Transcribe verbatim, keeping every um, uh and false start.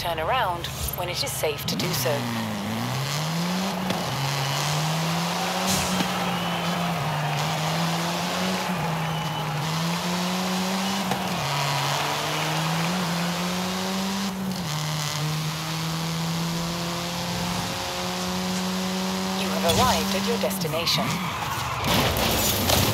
turn around when it is safe to do so. You have arrived at your destination.